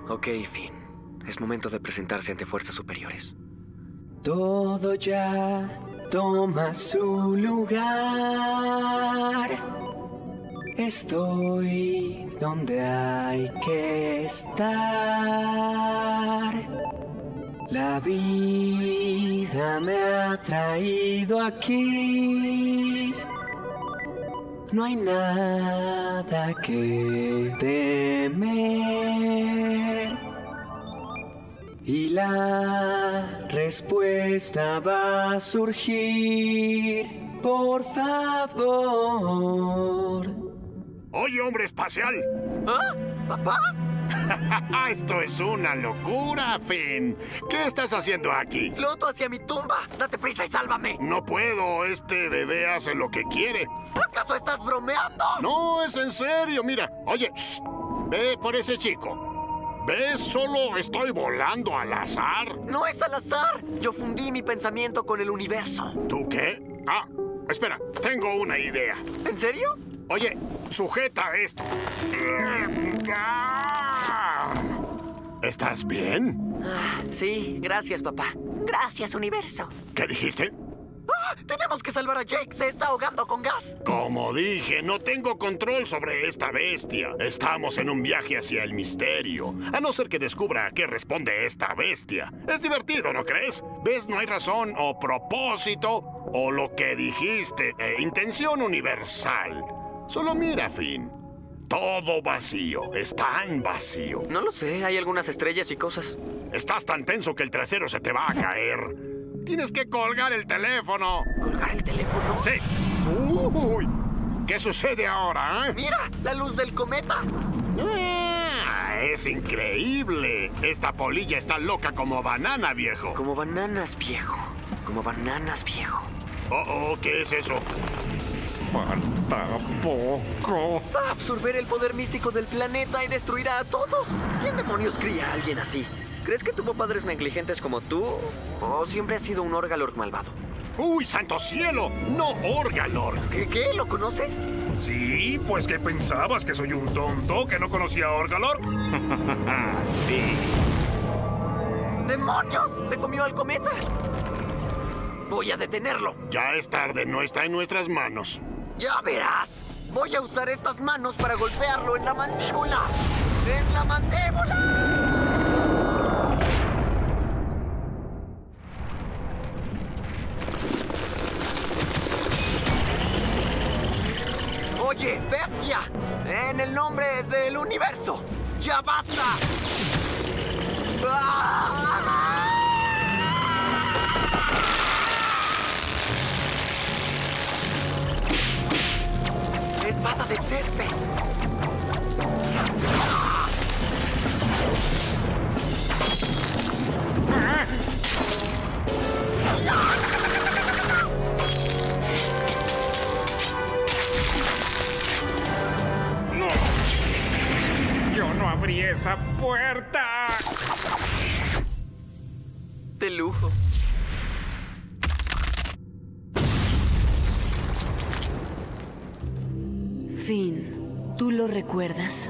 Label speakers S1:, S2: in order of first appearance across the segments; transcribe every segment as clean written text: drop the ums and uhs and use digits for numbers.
S1: Ok, Finn. Es momento de presentarse ante fuerzas superiores.
S2: Todo ya toma su lugar. Estoy donde hay que estar. La vida me ha traído aquí. No hay nada que temer. Y la respuesta va a surgir. Por favor.
S3: Oye, hombre espacial.
S1: ¿Ah? ¿Papá?
S3: Esto es una locura, Finn. ¿Qué estás haciendo aquí?
S1: Floto hacia mi tumba. Date prisa y sálvame.
S3: No puedo. Este bebé hace lo que quiere.
S1: ¿Acaso estás bromeando?
S3: No, es en serio. Mira. Oye, shh, ve por ese chico. ¿Ves? Solo estoy volando al azar.
S1: No es al azar. Yo fundí mi pensamiento con el universo.
S3: ¿Tú qué? Ah, espera. Tengo una idea.
S1: ¿En serio?
S3: Oye, sujeta esto. ¿Estás bien?
S1: Sí, gracias, papá. Gracias, universo.
S3: ¿Qué dijiste?
S1: Tenemos que salvar a Jake. Se está ahogando con gas.
S3: Como dije, no tengo control sobre esta bestia. Estamos en un viaje hacia el misterio. A no ser que descubra a qué responde esta bestia. Es divertido, ¿no crees? ¿Ves? No hay razón o propósito o lo que dijiste. Intención universal. Solo mira, Finn. Todo vacío. Es tan vacío.
S1: No lo sé. Hay algunas estrellas y cosas.
S3: Estás tan tenso que el trasero se te va a caer. Tienes que colgar el teléfono.
S1: ¿Colgar el teléfono?
S3: Sí. Uy. ¿Qué sucede ahora,
S1: ¡Mira! ¡La luz del cometa!
S3: Es increíble. Esta polilla está loca como banana, viejo.
S1: Como bananas, viejo. Como bananas, viejo.
S3: ¿Qué es eso? Falta poco.
S1: Va a absorber el poder místico del planeta y destruirá a todos. ¿Quién demonios cría a alguien así? ¿Crees que tuvo padres negligentes como tú? ¿O siempre has sido un Orgalorg malvado?
S3: ¡Uy, santo cielo! ¡No Orgalorg!
S1: ¿Qué? ¿Lo conoces?
S4: Sí, pues ¿qué pensabas? ¿Que soy un tonto que no conocía a Orgalorg?
S3: Sí.
S1: ¡Demonios! ¡Se comió al cometa! Voy a detenerlo.
S3: Ya es tarde, no está en nuestras manos.
S1: ¡Ya verás! Voy a usar estas manos para golpearlo en la mandíbula. ¡En la mandíbula! Oye, bestia, en el nombre del universo, ¡ya basta! ¡Espada de césped!
S4: ¡Yo no abrí esa puerta!
S1: De lujo.
S5: Finn, ¿tú lo recuerdas?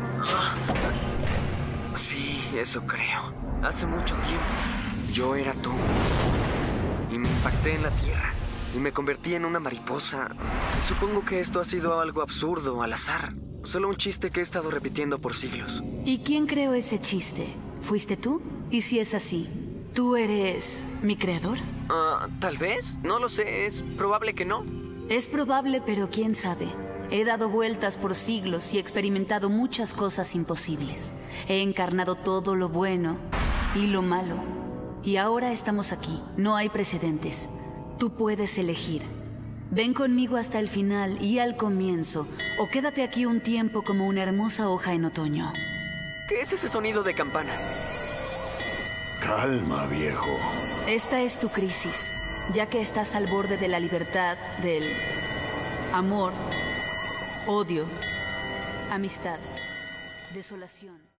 S1: Sí, eso creo. Hace mucho tiempo, yo era tú. Y me impacté en la tierra. Y me convertí en una mariposa. Supongo que esto ha sido algo absurdo, al azar. Solo un chiste que he estado repitiendo por siglos.
S5: ¿Y quién creó ese chiste? ¿Fuiste tú? Y si es así, ¿tú eres mi creador?
S1: Tal vez. No lo sé. Es probable que no.
S5: Es probable, pero quién sabe. He dado vueltas por siglos y experimentado muchas cosas imposibles. He encarnado todo lo bueno y lo malo. Y ahora estamos aquí. No hay precedentes. Tú puedes elegir. Ven conmigo hasta el final y al comienzo, o quédate aquí un tiempo como una hermosa hoja en otoño.
S1: ¿Qué es ese sonido de campana?
S3: Calma, viejo.
S5: Esta es tu crisis, ya que estás al borde de la libertad, del amor, odio, amistad, desolación.